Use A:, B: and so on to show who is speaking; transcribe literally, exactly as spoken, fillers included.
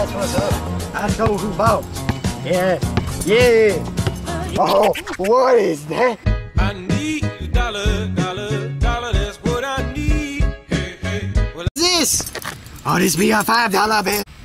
A: That's what's up. I know who bought. Yeah, yeah. Oh, what is that?
B: I need a dollar, dollar, dollar, that's what I need. Hey, hey. Well,
A: This? Oh, this be a five dollar bill.